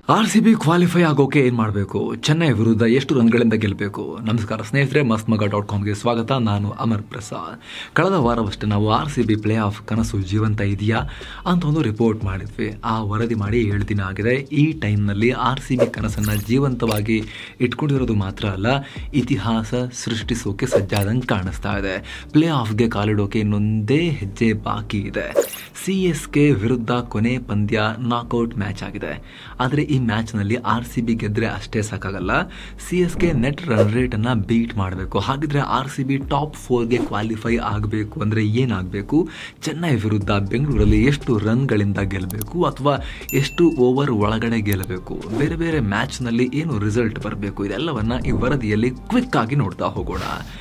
RCB qualify ಆಗೋಕೆ ಏನು ಮಾಡಬೇಕು, ಚೆನ್ನೈ ವಿರುದ್ಧ ಎಷ್ಟು ರನ್ಗಳಿಂದ ಗೆಲ್ಲಬೇಕು. ನಮಸ್ಕಾರ ಸ್ನೇಹಿತರೆ, mastmaga.comಗೆ ಸ್ವಾಗತ. ನಾನು ಅಮರ್ ಪ್ರಸಾದ್. ಕಳೆದ ವಾರವಷ್ಟೇ ನಾವು RCB ಪ್ಲೇ ಆಫ್ ಕನಸು ಜೀವಂತ ಇದೆಯಾ ಅಂತ ಒಂದು ರಿಪೋರ್ಟ್ ಮಾಡಿದ್ವಿ. ಆ ವರದಿ ಮಾಡಿ 7 ದಿನ ಆಗಿದೆ. ಈ ಟೈಮ್ನಲ್ಲಿ RCB ಕನಸನ್ನು ಜೀವಂತವಾಗಿ ಇಟ್ಕೊಂಡಿರೋದು ಮಾತ್ರ ಅಲ್ಲ, ಇತಿಹಾಸ ಸೃಷ್ಟಿಸೋಕೆ ಸಜ್ಜಾದಂಗೆ ಕಾಣಿಸ್ತಾ ಇದೆ. ಪ್ಲೇ ಆಫ್ಗೆ ಕಾಲಿಡೋಕೆ ಇನ್ನೊಂದೇ ಹೆಜ್ಜೆ ಬಾಕಿ ಇದೆ. CSK ವಿರುದ್ಧ ಕೊನೆ ಪಂದ್ಯ ನಾಕ್ಔಟ್ ಮ್ಯಾಚ್ ಆಗಿದೆ. ಆದರೆ ಈ ಮ್ಯಾಚ್ನಲ್ಲಿ RCB ಗೆದ್ರೆ ಅಷ್ಟೇ ಸಾಕಾಗಲ್ಲ, CSK ನೆಟ್ ರನ್ ರೇಟ್ ಅನ್ನ ಬೀಟ್ ಮಾಡಬೇಕು. ಹಾಗಿದ್ರೆ RCB ಟಾಪ್ 4ಗೆ ಕ್ವಾಲಿಫೈ ಆಗಬೇಕು ಅಂದ್ರೆ ಏನಾಗಬೇಕು, ಚೆನ್ನೈ ವಿರುದ್ಧ ಬೆಂಗಳೂರಲ್ಲಿ ಎಷ್ಟು ರನ್ಗಳಿಂದ ಗೆಲ್ಲಬೇಕು ಅಥವಾ ಎಷ್ಟು ಓವರ್ ಒಳಗಡೆ ಗೆಲ್ಲಬೇಕು, ಬೇರೆ ಬೇರೆ ಮ್ಯಾಚ್ನಲ್ಲಿ ಏನು ರಿಸಲ್ಟ್ ಬರಬೇಕು, ಇದೆಲ್ಲವನ್ನ ಈ ವರದಿಯಲ್ಲಿ ಕ್ವಿಕ್ ಆಗಿ ನೋಡ್ತಾ ಹೋಗೋಣ.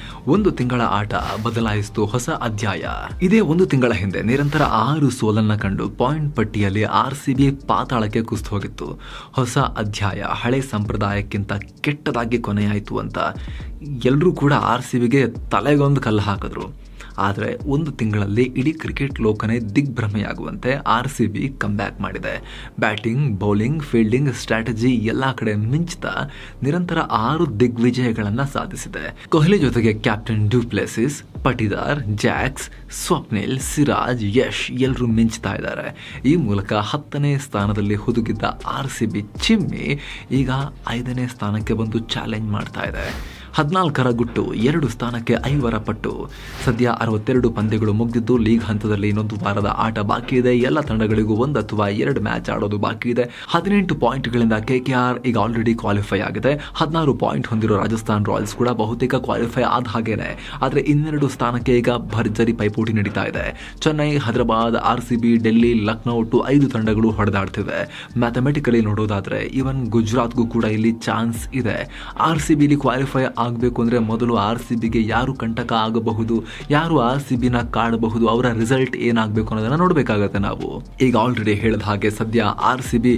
1 ತಿಂಗಳ ಆಟ ಬದಲಾಯಿಸಿತು ಹೊಸ ಅಧ್ಯಾಯ. ಇದೇ 1 ತಿಂಗಳ ಹಿಂದೆ ನಿರಂತರ 6 ಸೋಲನ್ನ ಕಂಡು ಪಾಯಿಂಟ್ ಪಟ್ಟಿಯಲ್ಲಿ RCB ಪಾತಾಳಕ್ಕೆ ಕುಸಿದು ಹೋಗಿತ್ತು. ಹೊಸ ಅಧ್ಯಾಯ ಹಳೆ ಸಂಪ್ರದಾಯಕ್ಕಿಂತ ಕೆಟ್ಟದಾಗಿ ಕೊನೆಯಾಯಿತು ಅಂತ ಎಲ್ಲರೂ ಕೂಡ RCBಗೆ ತಲೆಗೊಂದು ಕಲ್ಲು ಹಾಕಿದ್ರು. ಆದರೆ 1 ತಿಂಗಳಲ್ಲಿ ಇಡೀ ಕ್ರಿಕೆಟ್ ಲೋಕನೇ ದಿಗ್ಭ್ರಮೆಯಾಗುವಂತೆ RCB ಕಮ್ಬ್ಯಾಕ್ ಮಾಡಿದೆ. ಬ್ಯಾಟಿಂಗ್, ಬೌಲಿಂಗ್, ಫೀಲ್ಡಿಂಗ್, ಸ್ಟ್ರಾಟಜಿ ಎಲ್ಲ ಕಡೆ ಮಿಂಚ್ತಾ ನಿರಂತರ 6 ದಿಗ್ವಿಜಯಗಳನ್ನು ಸಾಧಿಸಿದೆ. ಕೊಹ್ಲಿ ಜೊತೆಗೆ captain Du Plessis, Patidar, Jacks, Swapnil, Siraj, Yash ಎಲ್ಲರೂ ಮಿಂಚ್ತಾ ಇದ್ದಾರೆ. ಈ ಮೂಲಕ 10ನೇ ಸ್ಥಾನದಲ್ಲಿ ಹುದುಗಿದ್ದ RCB ಚಿಮ್ಮಿ ಈಗ 5ನೇ ಸ್ಥಾನಕ್ಕೆ ಬಂದು ಚಾಲೆಂಜ್ ಮಾಡ್ತಾ ಇದೆ. 14ರ ಗುಟ್ಟು 2 ಸ್ಥಾನಕ್ಕೆ 5ರ ಪಟ್ಟು. ಸದ್ಯ 62 ಪಂದ್ಯಗಳು ಮುಗಿದಿದ್ದು ಲೀಗ್ ಹಂತದಲ್ಲಿ ಇನ್ನೊಂದು ವಾರದ ಆಟ ಬಾಕಿ ಇದೆ. ಎಲ್ಲ ತಂಡಗಳಿಗೂ 1 ಅಥವಾ 2 ಮ್ಯಾಚ್ ಆಡೋದು ಬಾಕಿ ಇದೆ. 18 ಪಾಯಿಂಟ್ಗಳಿಂದ KKR ಈಗ ಆಲ್ರೆಡಿ ಕ್ವಾಲಿಫೈ ಆಗಿದೆ. 16 ಪಾಯಿಂಟ್ ಹೊಂದಿರೋ ರಾಜಸ್ಥಾನ್ ರಾಯಲ್ಸ್ ಕೂಡ ಬಹುತೇಕ ಕ್ವಾಲಿಫೈ ಆದ ಹಾಗೇನೆ. ಆದರೆ 2 ಸ್ಥಾನಕ್ಕೆ ಈಗ ಭರ್ಜರಿ ಪೈಪೋಟಿ ನಡೀತಾ ಇದೆ. ಚೆನ್ನೈ, ಹೈದರಾಬಾದ್, RCB, ಡೆಲ್ಲಿ, ಲಕ್ನೋ ಒಟ್ಟು 5 ತಂಡಗಳು ಹೊಡೆದಾಡ್ತಿವೆ. ಮ್ಯಾಥಮೆಟಿಕಲಿ ನೋಡೋದಾದ್ರೆ ಇವನ್ ಗುಜರಾತ್ಗೂ ಕೂಡ ಇಲ್ಲಿ ಚಾನ್ಸ್ ಇದೆ. RCB ಕ್ವಾಲಿಫೈ ಆಗಬೇಕು ಅಂದ್ರೆ ಮೊದಲು RCBಗೆ ಯಾರು ಕಂಟಕ ಆಗಬಹುದು, ಯಾರು RCBನ ಕಾಡಬಹುದು, ಅವರ ರಿಸಲ್ಟ್ ಏನಾಗಬೇಕು ಅನ್ನೋದನ್ನ ನೋಡಬೇಕಾಗತ್ತೆ ನಾವು. ಈಗ ಆಲ್ರೆಡಿ ಹೇಳಿದ ಹಾಗೆ ಸದ್ಯ RCB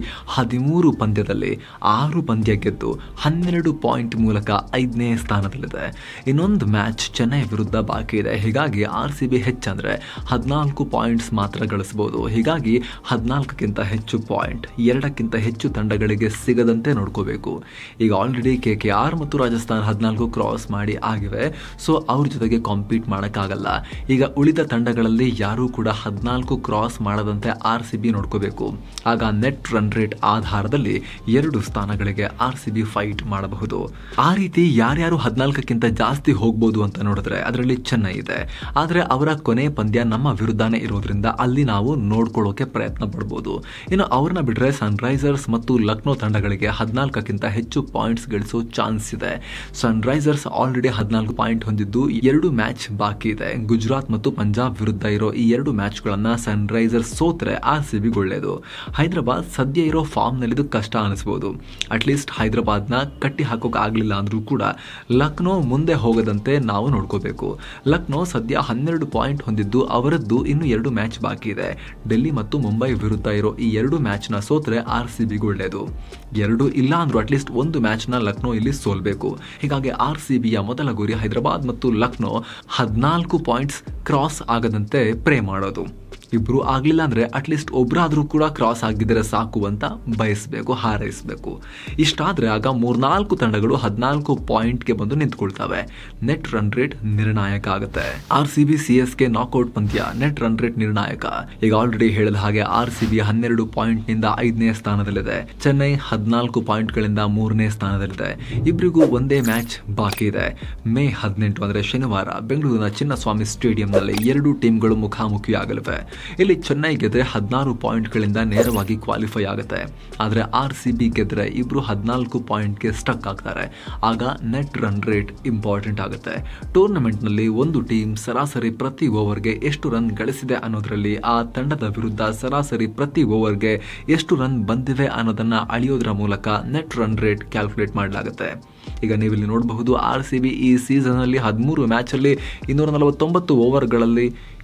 13 ಪಂದ್ಯದಲ್ಲಿ 6 ಪಂದ್ಯ ಗೆದ್ದು 12 ಪಾಯಿಂಟ್ ಮೂಲಕ 5ನೇ ಸ್ಥಾನದಲ್ಲಿದೆ. ಇನ್ನೊಂದು ಮ್ಯಾಚ್ ಚೆನ್ನೈ ವಿರುದ್ಧ ಬಾಕಿ ಇದೆ. ಹೀಗಾಗಿ RCB ಹೆಚ್ಚಂದ್ರೆ 14 ಪಾಯಿಂಟ್ಸ್ ಮಾತ್ರ ಗಳಿಸಬಹುದು. ಹೀಗಾಗಿ 14ಕ್ಕಿಂತ ಹೆಚ್ಚು ಪಾಯಿಂಟ್ 2ಕ್ಕಿಂತ ಹೆಚ್ಚು ತಂಡಗಳಿಗೆ ಸಿಗದಂತೆ ನೋಡ್ಕೋಬೇಕು. ಈಗ ಆಲ್ರೆಡಿ KKR ಮತ್ತು ರಾಜಸ್ಥಾನ್ 14 ಕ್ರಾಸ್ ಮಾಡಿ ಆಗಿವೆ. ಸೊ ಅವ್ರ ಜೊತೆಗೆ ಕಾಂಪೀಟ್ ಮಾಡೋಕ್ಕಾಗಲ್ಲ. ಈಗ ಉಳಿದ ತಂಡಗಳಲ್ಲಿ ಯಾರೂ ಕೂಡ 14 ಕ್ರಾಸ್ ಮಾಡದಂತೆ RCB ನೋಡ್ಕೋಬೇಕು. ಆಗ ನೆಟ್ ರನ್ ರೇಟ್ ಆಧಾರದಲ್ಲಿ 2 ಸ್ಥಾನಗಳಿಗೆ RCB ಫೈಟ್ ಮಾಡಬಹುದು. ಆ ರೀತಿ ಯಾರ್ಯಾರು 14ಕ್ಕಿಂತ ಜಾಸ್ತಿ ಹೋಗ್ಬೋದು ಅಂತ ನೋಡಿದ್ರೆ ಅದರಲ್ಲಿ ಚೆನ್ನೈ ಇದೆ. ಆದರೆ ಅವರ ಕೊನೆ ಪಂದ್ಯ ನಮ್ಮ ವಿರುದ್ಧನೇ ಇರೋದ್ರಿಂದ ಅಲ್ಲಿ ನಾವು ನೋಡ್ಕೊಳ್ಳೋಕೆ ಪ್ರಯತ್ನ ಪಡ್ಬೋದು. ಇನ್ನು ಅವ್ರನ್ನ ಬಿಟ್ರೆ ಸನ್ರೈಸರ್ಸ್ ಮತ್ತು ಲಕ್ನೋ ತಂಡಗಳಿಗೆ 14ಕ್ಕಿಂತ ಹೆಚ್ಚು ಪಾಯಿಂಟ್ಸ್ ಗಳಿಸೋ ಚಾನ್ಸ್ ಇದೆ. ಸನ್ರೈಸರ್ಸ್ ಆಲ್ರೆಡಿ 14 ಪಾಯಿಂಟ್ ಹೊಂದಿದ್ದು 2 ಮ್ಯಾಚ್ ಬಾಕಿ ಇದೆ. ಗುಜರಾತ್ ಮತ್ತು ಪಂಜಾಬ್ ವಿರುದ್ಧ ಇರೋ ಈ 2 ಮ್ಯಾಚ್ಗಳನ್ನ ಸನ್ರೈಸರ್ಸ್ ಸೋತ್ರೆ RCB ಒಳ್ಳೆಯದು. ಹೈದರಾಬಾದ್ ಸದ್ಯ ಇರೋ ಫಾರ್ಮ್ ನಲ್ಲಿ ಇದು ಕಷ್ಟ ಅನಿಸಬಹುದು. ಅಟ್ಲೀಸ್ಟ್ ಹೈದರಾಬಾದ್ನ ಕಟ್ಟಿ ಹಾಕೋಕೆ ಆಗ್ಲಿಲ್ಲ ಅಂದ್ರೂ ಕೂಡ ಲಕ್ನೋ ಮುಂದೆ ಹೋಗದಂತೆ ನಾವು ನೋಡ್ಕೋಬೇಕು. ಲಕ್ನೋ ಸದ್ಯ 12 ಪಾಯಿಂಟ್ ಹೊಂದಿದ್ದು ಅವರದ್ದು ಇನ್ನು 2 ಮ್ಯಾಚ್ ಬಾಕಿ ಇದೆ. ಡೆಲ್ಲಿ ಮತ್ತು ಮುಂಬೈ ವಿರುದ್ಧ ಇರೋ ಈ 2 ಮ್ಯಾಚ್ನ ಸೋತ್ರೆ RCB ಒಳ್ಳೆಯದು. 2 ಇಲ್ಲ ಅಂದ್ರೂ ಅಟ್ಲೀಸ್ಟ್ 1 ಮ್ಯಾಚ್ನ ಲಕ್ನೋ ಇಲ್ಲಿ ಸೋಲ್ಬೇಕು. ಹೀಗಾಗಿ RCBಯ ಮೊದಲ ಗುರಿ ಹೈದರಾಬಾದ್ ಮತ್ತು ಲಕ್ನೋ 14 ಪಾಯಿಂಟ್ಸ್ ಕ್ರಾಸ್ ಆಗದಂತೆ ಪ್ರೇ ಮಾಡೋದು. ಇಬ್ರು ಆಗ್ಲಿಲ್ಲ ಅಂದ್ರೆ ಅಟ್ಲೀಸ್ಟ್ ಒಬ್ರಾದ್ರೂ ಕೂಡ ಕ್ರಾಸ್ ಆಗಿದ್ರೆ ಸಾಕು ಅಂತ ಬಯಸಬೇಕು, ಹಾರೈಸಬೇಕು. ಇಷ್ಟಾದ್ರೆ ಆಗ 3-4 ತಂಡಗಳು 14 ಪಾಯಿಂಟ್ಗೆ ಬಂದು ನಿಂತ್ಕೊಳ್ತವೆ. ನೆಟ್ ರನ್ ರೇಟ್ ನಿರ್ಣಾಯಕ ಆಗುತ್ತೆ. RCB CSK ನಾಕ್ಔಟ್ ಪಂದ್ಯ ನೆಟ್ ರನ್ ರೇಟ್ ನಿರ್ಣಾಯಕ. ಈಗ ಆಲ್ರೆಡಿ ಹೇಳಿದ ಹಾಗೆ RCB 12 ಪಾಯಿಂಟ್ ನಿಂದ 5ನೇ ಸ್ಥಾನದಲ್ಲಿದೆ. ಚೆನ್ನೈ 14 ಪಾಯಿಂಟ್ಗಳಿಂದ 3ನೇ ಸ್ಥಾನದಲ್ಲಿದೆ. ಇಬ್ಬರಿಗೂ ಒಂದೇ ಮ್ಯಾಚ್ ಬಾಕಿ ಇದೆ. ಮೇ 18 ಅಂದ್ರೆ ಶನಿವಾರ ಬೆಂಗಳೂರಿನ ಚಿನ್ನಸ್ವಾಮಿ ಸ್ಟೇಡಿಯಂನಲ್ಲಿ 2 ಟೀಮ್ಗಳು ಮುಖಾಮುಖಿಯಾಗಲಿವೆ. ಇಲ್ಲಿ ಚೆನ್ನೈ ಗೆದ್ರೆ 16 ಪಾಯಿಂಟ್ಗಳಿಂದ ನೇರವಾಗಿ ಕ್ವಾಲಿಫೈ ಆಗುತ್ತೆ. ಆದರೆ RCB ಗೆದ್ರೆ ಇಬ್ರು 14 ಪಾಯಿಂಟ್ಗೆ ಸ್ಟಕ್ ಆಗ್ತಾರೆ. ಆಗ ನೆಟ್ ರನ್ ರೇಟ್ ಇಂಪಾರ್ಟೆಂಟ್ ಆಗುತ್ತೆ. ಟೂರ್ನಮೆಂಟ್ ನಲ್ಲಿ ಒಂದು ಟೀಮ್ ಸರಾಸರಿ ಪ್ರತಿ ಓವರ್ಗೆ ಎಷ್ಟು ರನ್ ಗಳಿಸಿದೆ ಅನ್ನೋದ್ರಲ್ಲಿ ಆ ತಂಡದ ವಿರುದ್ಧ ಸರಾಸರಿ ಪ್ರತಿ ಓವರ್ಗೆ ಎಷ್ಟು ರನ್ ಬಂದಿವೆ ಅನ್ನೋದನ್ನ ಅಳಿಯೋದ್ರ ಮೂಲಕ ನೆಟ್ ರನ್ ರೇಟ್ ಕ್ಯಾಲ್ಕುಲೇಟ್ ಮಾಡಲಾಗುತ್ತೆ. ಈಗ ನೀವಿಲ್ಲಿ ನೋಡಬಹುದು RCB ಈ ಸೀಸನ್ ಅಲ್ಲಿ 13 ಮ್ಯಾಚ್ ಅಲ್ಲಿ 249 ಓವರ್ಗಳಲ್ಲಿ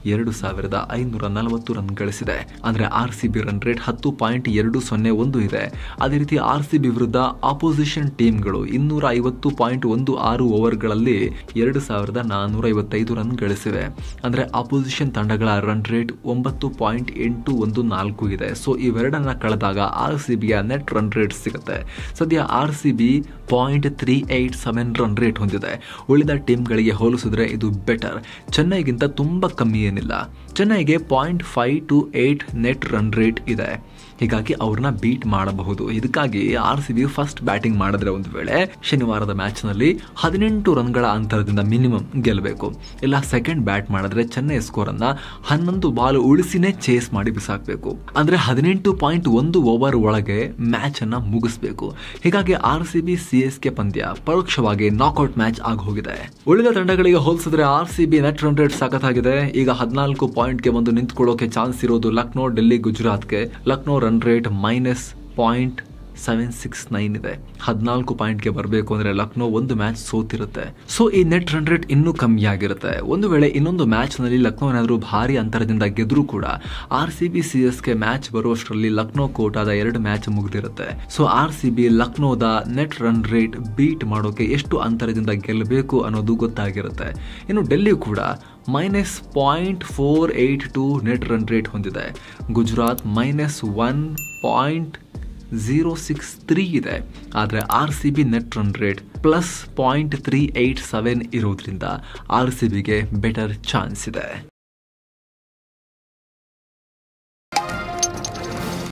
2540 ರನ್ ಗಳಿಸಿದೆ. ಅಂದ್ರೆ RCB ರನ್ ರೇಟ್ 10.201 ಇದೆ. ಅದೇ ರೀತಿ RCB ವಿರುದ್ಧ ಆಪೋಸಿಷನ್ ಟೀಮ್ಗಳು 250.16 ಓವರ್ಗಳಲ್ಲಿ 2455 ರನ್ ಗಳಿಸಿವೆ. ಅಂದ್ರೆ ಆಪೋಸಿಷನ್ ತಂಡಗಳ ರನ್ ರೇಟ್ 9.814 ಇದೆ. ಸೊ ಇವೆರಡನ್ನ ಕಳೆದಾಗ RCBಯ ನೆಟ್ ರನ್ ರೇಟ್ ಸಿಗುತ್ತೆ. ಸದ್ಯ RCB 0.387 ರನ್ ರೇಟ್ ಹೊಂದಿದೆ. ಉಳಿದ ಟೀಮ್ಗಳಿಗೆ ಹೋಲಿಸಿದ್ರೆ ಇದು ಬೆಟರ್. ಚೆನ್ನೈಗಿಂತ ತುಂಬಾ ಕಮ್ಮಿ ಏನಿಲ್ಲ. ಚೆನ್ನೈಗೆ 0.528 ನೆಟ್ ರನ್ ರೇಟ್ ಇದೆ. ಹೀಗಾಗಿ ಅವ್ರನ್ನ ಬೀಟ್ ಮಾಡಬಹುದು. ಇದಕ್ಕಾಗಿ RCB ಫಸ್ಟ್ ಬ್ಯಾಟಿಂಗ್ ಮಾಡಿದ್ರೆ ಒಂದು ವೇಳೆ ಶನಿವಾರದ ಮ್ಯಾಚ್ ನಲ್ಲಿ 18 ರನ್ಗಳ ಅಂತರದಿಂದ ಮಿನಿಮಮ್ ಗೆಲ್ಲಬೇಕು. ಇಲ್ಲ ಸೆಕೆಂಡ್ ಬ್ಯಾಟ್ ಮಾಡಿದ್ರೆ ಚೆನ್ನೈ ಸ್ಕೋರ್ ಅನ್ನ 11 ಬಾಲ್ ಉಳಿಸಿನೇ ಚೇಸ್ ಮಾಡಿ ಬಿಸಾಕಬೇಕು. ಅಂದ್ರೆ 18.1 ಓವರ್ ಒಳಗೆ ಮ್ಯಾಚ್ ಅನ್ನ ಮುಗಿಸಬೇಕು. ಹೀಗಾಗಿ RCB CSK ಪಂದ್ಯ ಪರೋಕ್ಷವಾಗಿ ನಾಕ್ಔಟ್ ಮ್ಯಾಚ್ ಆಗಿ ಹೋಗಿದೆ. ಉಳಿದ ತಂಡಗಳಿಗೆ ಹೋಲಿಸಿದ್ರೆ RCB ನೆಟ್ ರನ್ ರೇಟ್ ಸಖತ್ತಾಗಿದೆ. ಈಗ 14 ಪಾಯಿಂಟ್ಗೆ ಒಂದು ನಿಂತ್ಕೊಳ್ಳೋಕೆ ಚಾನ್ಸ್ ಇರೋದು ಲಕ್ನೋ, ಡೆಲ್ಲಿ, ಗುಜರಾತ್ಗೆ. ಲಕ್ನೋ ರನ್ ರೇಟ್ -0.769 ಇದೆ. 14 ಪಾಯಿಂಟ್ಗೆ ಬರಬೇಕು ಅಂದ್ರೆ ಲಕ್ನೋ ಒಂದು ಮ್ಯಾಚ್ ಸೋತಿರುತ್ತೆ. ಸೊ ಈ ನೆಟ್ ರನ್ ರೇಟ್ ಇನ್ನೂ ಕಮ್ಮಿ ಆಗಿರುತ್ತೆ. ಒಂದು ವೇಳೆ ಇನ್ನೊಂದು ಮ್ಯಾಚ್ ನಲ್ಲಿ ಲಕ್ನೋ ಏನಾದರೂ ಭಾರಿ ಅಂತರದಿಂದ ಗೆದ್ರೂ ಕೂಡ RCB CSK ಮ್ಯಾಚ್ ಬರುವಷ್ಟರಲ್ಲಿ ಲಕ್ನೋ ಕೋಟಾದ 2 ಮ್ಯಾಚ್ ಮುಗಿದಿರುತ್ತೆ. ಸೊ RCB ಲಕ್ನೋದ ನೆಟ್ ರನ್ ರೇಟ್ ಬೀಟ್ ಮಾಡೋಕೆ ಎಷ್ಟು ಅಂತರದಿಂದ ಗೆಲ್ಲಬೇಕು ಅನ್ನೋದು ಗೊತ್ತಾಗಿರುತ್ತೆ. ಇನ್ನು ಡೆಲ್ಲಿ ಕೂಡ -0.482 ನೆಟ್ ರನ್ ರೇಟ್ ಹೊಂದಿದೆ. ಗುಜರಾತ್ -1.063 ಇದೆ. ಆದರೆ RCB ನೆಟ್ ರನ್ ರೇಟ್ +0.387 ಇರೋದ್ರಿಂದ RCBಗೆ ಬೆಟರ್ ಚಾನ್ಸ್ ಇದೆ.